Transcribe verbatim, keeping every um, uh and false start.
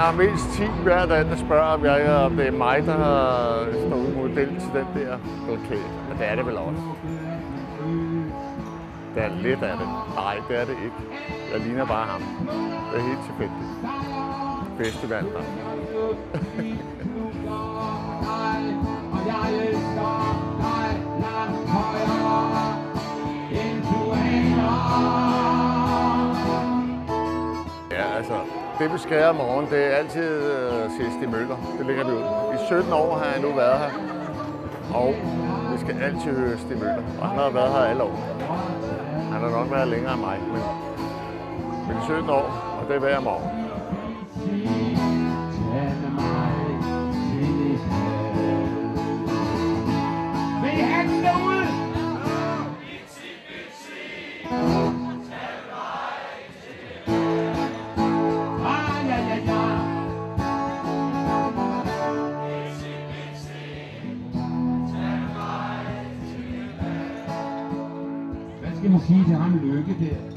har mindst ti hver dag, der spørger, om, jeg, om det er mig, der har stået model til den der plakat. Men det er det vel også. Det er lidt af det. Nej, det er det ikke. Jeg ligner bare ham. Det er helt tilfældigt. Festival der. Ja, altså, det vi skal i morgen, det er altid uh, C S D Møller. Det ligger vi ud. I sytten år har jeg nu været her, og vi skal altid høre Stig Møller. Og han har været her alle år. Han har nok været længere end mig, men, men i sytten år, og det er hver morgen. Jeg må sige til ham Lykke der.